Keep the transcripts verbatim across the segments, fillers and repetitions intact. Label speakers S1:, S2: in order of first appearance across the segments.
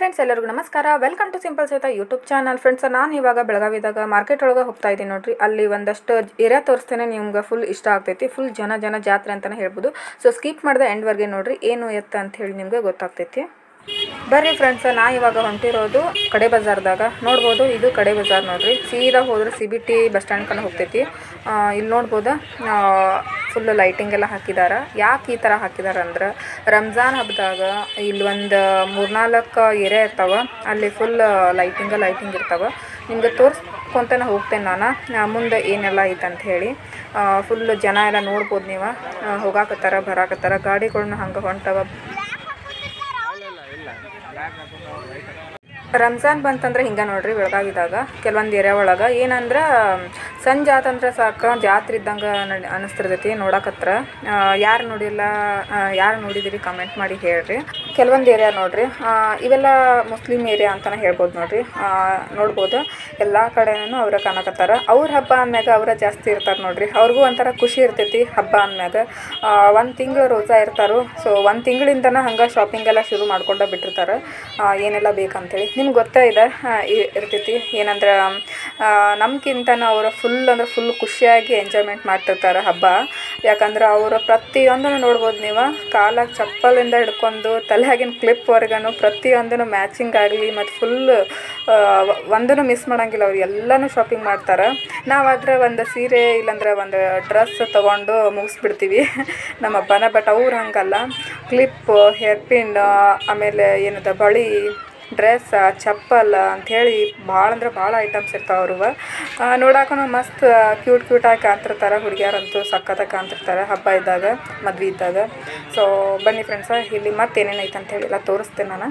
S1: Friends ಎಲ್ಲರಿಗೂ ನಮಸ್ಕಾರ. Welcome to simple ಸಹಿತ ಯೂಟ್ಯೂಬ್ ಚಾನಲ್. ಫ್ರೆಂಡ್ಸ್, ನಾನು ಇವಾಗ ಬೆಳಗಾವಿದಾಗ ಮಾರ್ಕೆಟ್ ಒಳಗೆ ಹೋಗ್ತಾ ಇದ್ದೀನಿ ನೋಡ್ರಿ. ಅಲ್ಲಿ ಒಂದಷ್ಟು ಏರಿಯಾ ತೋರಿಸ್ತೇನೆ, ನಿಮ್ಗೆ ಫುಲ್ ಇಷ್ಟ ಆಗ್ತೈತಿ. ಫುಲ್ ಜನ ಜನ ಜಾತ್ರೆ ಅಂತಲೇ ಹೇಳ್ಬೋದು. ಸೊ ಸ್ಕಿಪ್ ಮಾಡಿದೆ ಎಂಡ್ವರೆಗೆ ನೋಡ್ರಿ, ಏನು ಎತ್ತ ಅಂತ ಹೇಳಿ ನಿಮ್ಗೆ ಗೊತ್ತಾಗ್ತೈತಿ. ಬರ್ರಿ ಫ್ರೆಂಡ್ಸ್, ನಾ ಇವಾಗ ಹೊಂಟಿರೋದು ಕಡೆ ಬಜಾರ್ದಾಗ. ನೋಡ್ಬೋದು, ಇದು ಕಡೆ ಬಜಾರ್ ನೋಡ್ರಿ. ಸೀದಾ ಹೋದ್ರೆ C B T bus stand ಕನ ಹೋಗ್ತೈತಿ. ಇಲ್ಲಿ ನೋಡ್ಬೋದು ಫುಲ್ ಲೈಟಿಂಗ್ ಎಲ್ಲ ಹಾಕಿದಾರ. ಯಾಕೆ ಈ ಥರ ಹಾಕಿದಾರ ಅಂದ್ರೆ, ರಂಜಾನ್ ಹಬ್ಬದಾಗ ಇಲ್ಲಿ ಒಂದು ಮೂರ್ನಾಲ್ಕು ಏರಿಯಾ ಇರ್ತಾವ, ಅಲ್ಲಿ ಫುಲ್ ಲೈಟಿಂಗ ಲೈಟಿಂಗ್ ಇರ್ತಾವ. ನಿಮ್ಗೆ ತೋರಿಸ್ಕೊಂತಾನೆ ಹೋಗ್ತೇನೆ ನಾನು ಮುಂದೆ ಏನೆಲ್ಲ ಐತೆ ಅಂತ ಹೇಳಿ. ಫುಲ್ ಜನ ಎಲ್ಲ ನೋಡ್ಬೋದು ನೀವು, ಹೋಗಾಕತ್ತಾರ ಬರಾಕತ್ತಾರ, ಗಾಡಿಗಳನ್ನ ಹಂಗೆ ಹೊಂಟವ. ರಂಜಾನ್ ಬಂತಂದ್ರೆ ಹಿಂಗೆ ನೋಡ್ರಿ, ಬೆಳಗಾವಿದಾಗ ಕೆಲವೊಂದು ಏರಿಯಾ ಒಳಗೆ ಏನಂದ್ರೆ ಸಂಜೆ ಆತಂದ್ರೆ ಸಾಕು ಜಾತ್ರೆ ಇದ್ದಂಗೆ ಅನಿಸ್ತಿರ್ತೈತಿ ನೋಡಕತ್ರ. ಯಾರು ನೋಡಿಲ್ಲ, ಯಾರು ನೋಡಿದಿರಿ ಕಮೆಂಟ್ ಮಾಡಿ ಹೇಳ್ರಿ. ಕೆಲವೊಂದು ಏರಿಯಾ ನೋಡ್ರಿ, ಇವೆಲ್ಲ ಮುಸ್ಲಿಮ್ ಏರಿಯಾ ಅಂತಲೇ ಹೇಳ್ಬೋದು ನೋಡ್ರಿ. ನೋಡ್ಬೋದು ಎಲ್ಲ ಕಡೆನೂ ಅವ್ರ ಕಾಣಕತ್ತಾರ. ಅವ್ರ ಹಬ್ಬ ಅಂದ್ಮ್ಯಾಗ ಅವರ ಜಾಸ್ತಿ ಇರ್ತಾರೆ ನೋಡ್ರಿ. ಅವ್ರಿಗೂ ಒಂಥರ ಖುಷಿ ಇರ್ತೈತಿ ಹಬ್ಬ ಅಂದ್ಮ್ಯಾಗ. ಒಂದು ತಿಂಗಳು ರೋಜಾ ಇರ್ತಾರೋ, ಸೊ ಒಂದು ತಿಂಗಳಿಂದನೇ ಹಂಗೆ ಶಾಪಿಂಗ್ ಎಲ್ಲ ಶುರು ಮಾಡ್ಕೊಂಡು ಬಿಟ್ಟಿರ್ತಾರೆ, ಏನೆಲ್ಲ ಬೇಕಂತೇಳಿ. ನಿಮ್ಗೆ ಗೊತ್ತೇ ಇದೆ ಇರ್ತೈತಿ. ಏನಂದ್ರೆ ನಮ್ಗಿಂತನೂ ಅವರು ಫುಲ್ ಅಂದ್ರೆ ಫುಲ್ ಖುಷಿಯಾಗಿ ಎಂಜಾಯ್ಮೆಂಟ್ ಮಾಡ್ತಿರ್ತಾರೆ ಹಬ್ಬ. ಯಾಕಂದ್ರೆ ಅವರು ಪ್ರತಿಯೊಂದನ್ನು ನೋಡ್ಬೋದು ನೀವು, ಕಾಲಾಗ ಚಪ್ಪಲಿಂದ ಹಿಡ್ಕೊಂಡು ತಲೆಯಾಗಿನ ಕ್ಲಿಪ್ವರೆಗೂ ಪ್ರತಿಯೊಂದೂ ಮ್ಯಾಚಿಂಗ್ ಆಗಲಿ ಮತ್ತು ಫುಲ್ ಒಂದೂ ಮಿಸ್ ಮಾಡೋಂಗಿಲ್ಲ. ಅವ್ರು ಎಲ್ಲನೂ ಶಾಪಿಂಗ್ ಮಾಡ್ತಾರೆ. ನಾವಾದರೆ ಒಂದು ಸೀರೆ ಇಲ್ಲಾಂದ್ರೆ ಒಂದು ಡ್ರೆಸ್ ತೊಗೊಂಡು ಮುಗಿಸ್ಬಿಡ್ತೀವಿ ನಮ್ಮ ಹಬ್ಬನ. ಬಟ್ ಅವ್ರು ಹಂಗಲ್ಲ, ಕ್ಲಿಪ್, ಹೇರ್ ಪಿನ್, ಆಮೇಲೆ ಏನದ ಬಳಿ, ಡ್ರೆಸ್, ಚಪ್ಪಲ್ ಅಂಥೇಳಿ ಭಾಳ ಅಂದ್ರೆ ಭಾಳ ಐಟಮ್ಸ್ ಇರ್ತಾವೆ ಅವ್ರಿಗೆ. ನೋಡಕ್ಕೂ ಮಸ್ತ್ ಕ್ಯೂಟ್ ಕ್ಯೂಟಾಗಿ ಕಾಣ್ತಿರ್ತಾರೆ. ಹುಡುಗಿಯರಂತೂ ಸಖತ್ತಾಗಿ ಕಾಣ್ತಿರ್ತಾರೆ ಹಬ್ಬ ಇದ್ದಾಗ, ಮದ್ವೆ ಇದ್ದಾಗ. ಸೊ ಬನ್ನಿ ಫ್ರೆಂಡ್ಸ, ಇಲ್ಲಿ ಮತ್ತೆ ಏನೇನೈತೆ ಅಂತೇಳಿ ಎಲ್ಲ ತೋರಿಸ್ತೇನೆ ನಾನು.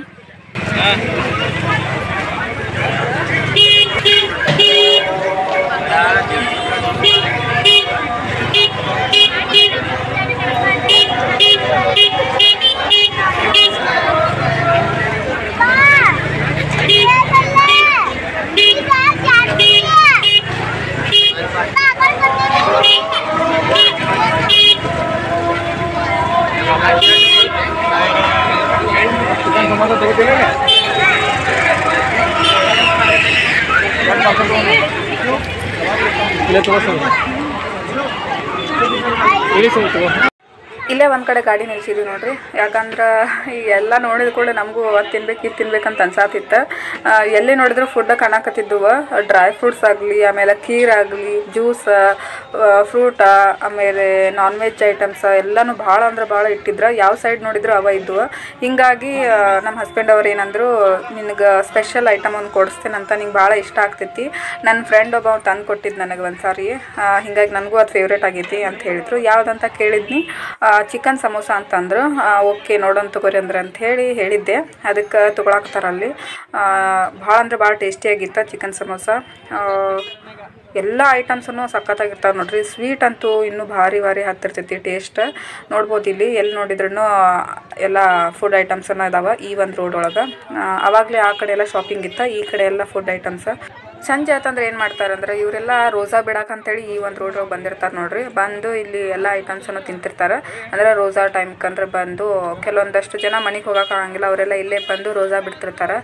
S1: ಇಲ್ಲೇ ಒಂದು ಕಡೆ ಗಾಡಿ ನಿಲ್ಸಿದ್ವಿ ನೋಡ್ರಿ. ಯಾಕಂದ್ರೆ ಈ ಎಲ್ಲ ನೋಡಿದ ಕೂಡ ನಮಗೂ ಅದು ತಿನ್ಬೇಕು ಇದು ತಿನ್ಬೇಕಂತ ಅನ್ಸಾತಿತ್ತು. ಎಲ್ಲಿ ನೋಡಿದ್ರು ಫುಡ್ ಕಾಣಕತ್ತಿದ್ವು. ಡ್ರೈ ಫ್ರೂಟ್ಸ್ ಆಗಲಿ, ಆಮೇಲೆ ಖೀರ್ ಆಗಲಿ, ಜ್ಯೂಸ್, ಫ್ರೂಟ, ಆಮೇಲೆ ನಾನ್ ವೆಜ್ ಐಟಮ್ಸ್ ಎಲ್ಲನೂ ಭಾಳ ಅಂದ್ರೆ ಭಾಳ ಇಟ್ಟಿದ್ರು. ಯಾವ ಸೈಡ್ ನೋಡಿದ್ರು ಅವ ಇದ್ವು. ಹಿಂಗಾಗಿ ನಮ್ಮ ಹಸ್ಬೆಂಡ್ ಅವ್ರು ಏನಂದ್ರು, ನಿನಗೆ ಸ್ಪೆಷಲ್ ಐಟಮ್ ಒಂದು ಕೊಡಿಸ್ತೇನಂತ, ನಿಂಗೆ ಭಾಳ ಇಷ್ಟ ಆಗ್ತೈತಿ. ನನ್ನ ಫ್ರೆಂಡ್ ಒಬ್ಬ ತಂದು ಕೊಟ್ಟಿದ್ದು ನನಗೆ ಒಂದು ಸಾರಿ, ಹಿಂಗಾಗಿ ನನಗೂ ಅದು ಫೇವ್ರೇಟ್ ಆಗೈತಿ ಅಂತ ಹೇಳಿದ್ರು. ಯಾವುದಂತ ಕೇಳಿದ್ನಿ, ಚಿಕನ್ ಸಮೋಸ ಅಂತಂದ್ರು. ಓಕೆ ನೋಡೋಣ ತಗೋರಿ ಅಂದ್ರೆ ಅಂತ ಹೇಳಿ ಹೇಳಿದ್ದೆ. ಅದಕ್ಕೆ ತೊಗೊಳಕ್ತಾರ ಅಲ್ಲಿ. ಭಾಳ ಅಂದ್ರೆ ಭಾಳ ಟೇಸ್ಟಿಯಾಗಿತ್ತು ಚಿಕನ್ ಸಮೋಸ. ಎಲ್ಲ ಐಟಮ್ಸನ್ನು ಸಖತ್ತಾಗಿರ್ತಾವೆ ನೋಡ್ರಿ. ಸ್ವೀಟ್ ಅಂತೂ ಇನ್ನೂ ಭಾರಿ ಭಾರಿ ಹತ್ತಿರ್ತೈತಿ ಟೇಸ್ಟ್. ನೋಡ್ಬೋದು ಇಲ್ಲಿ ಎಲ್ಲಿ ನೋಡಿದ್ರೂ ಎಲ್ಲ ಫುಡ್ ಐಟಮ್ಸನ್ನು ಇದಾವೆ ಈ ಒಂದು ರೋಡ್ ಒಳಗೆ. ಆವಾಗಲೇ ಆ ಕಡೆ ಎಲ್ಲ ಶಾಪಿಂಗ್ ಇತ್ತು, ಈ ಕಡೆ ಎಲ್ಲ ಫುಡ್ ಐಟಮ್ಸ್. ಸಂಜೆ ಆತಂದ್ರೆ ಏನು ಮಾಡ್ತಾರಂದ್ರೆ, ಇವರೆಲ್ಲ ರೋಜಾ ಬಿಡಕ್ಕಂತೇಳಿ ಈ ಒಂದು ರೋಡ್ ಒಳಗೆ ಬಂದಿರ್ತಾರೆ ನೋಡ್ರಿ. ಬಂದು ಇಲ್ಲಿ ಎಲ್ಲ ಐಟಮ್ಸನ್ನು ತಿಂತಿರ್ತಾರೆ. ಅಂದರೆ ರೋಜಾ ಟೈಮ್ಕಂದ್ರೆ ಬಂದು ಕೆಲವೊಂದಷ್ಟು ಜನ ಮನೆಗೆ ಹೋಗೋಕ್ಕಾಗಂಗಿಲ್ಲ, ಅವರೆಲ್ಲ ಇಲ್ಲೇ ಬಂದು ರೋಜಾ ಬಿಡ್ತಿರ್ತಾರೆ.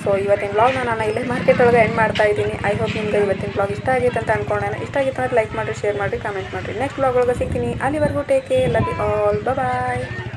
S1: ಸೊ ಇವತ್ತಿನ ಬ್ಲಾಗ್ನ ನಾನು ಇಲ್ಲೇ ಮಾರ್ಕೆಟ್ ಒಳಗೆ ಎಂಡ್ ಮಾಡ್ತಾ ಇದ್ದೀನಿ. ಐ ಹೋಪ್ ನಿಮ್ಗೆ ಇವತ್ತಿನ ಬ್ಲಾಗ್ ಇಷ್ಟ ಆಗಿತ್ತು ಅಂತ ಅನ್ಕೊಂಡೇನೆ. ಇಷ್ಟ ಆಗಿತ್ತು ಅಂದರೆ ಲೈಕ್ ಮಾಡಿರಿ, ಶೇರ್ ಮಾಡಿರಿ, ಕಮೆಂಟ್ ಮಾಡಿರಿ. ನೆಕ್ಸ್ಟ್ ಬ್ಲಾಗ್ ಒಳಗೆ ಸಿಗ್ತೀನಿ. ಅಲ್ಲಿವರೆಗೂ take care, love you all, bye.